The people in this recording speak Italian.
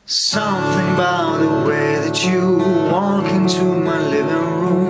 Something about the way that you walk into my living room